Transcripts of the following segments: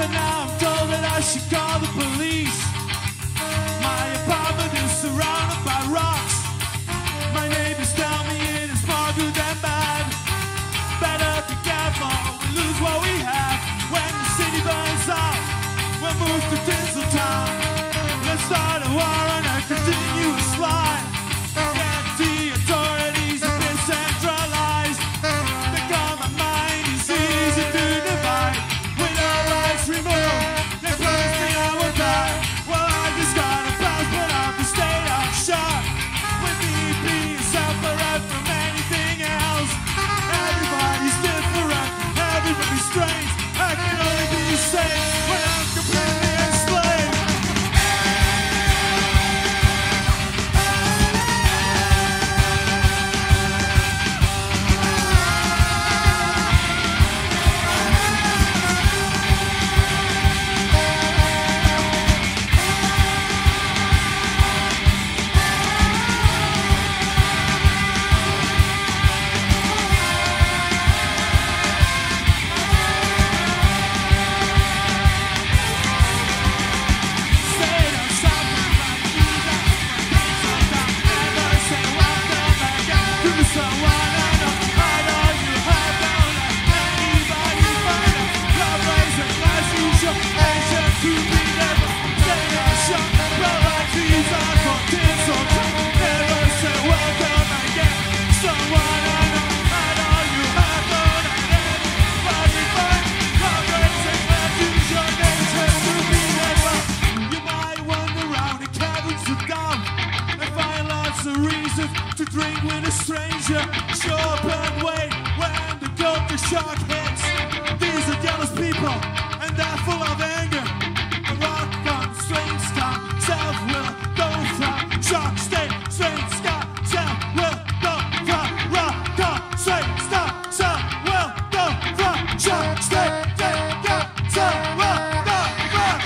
And now I'm told that I should call the police. My apartment is surrounded by rocks. My neighbors tell me it is more good than bad. Better be careful, we lose what we have. When the city burns out, we'll move to Tinseltown. Let's start a war on a continuous line. Get the authorities a bit centralized. The common mind is easy to divide. With our rights removed, they promise me I will die. Well, I just got a passport of the state of shock. With me being separate from anything else. Everybody's different, everybody's strange. I can only be safe when I'm completely enslaved. To drink with a stranger, show up and wait when the culture shock hits. These are jealous people, and they're full of anger. The rock comes, strange stop, self-will, go from shock state, strange stop, self-will, go from rock, go, strange stop, self-will, go from shock state, go, self-will, go from.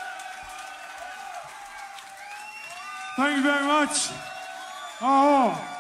Thank you very much. Oh.